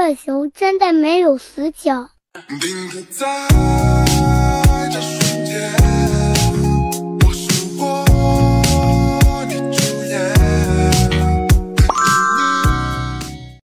这熊真的没有死角。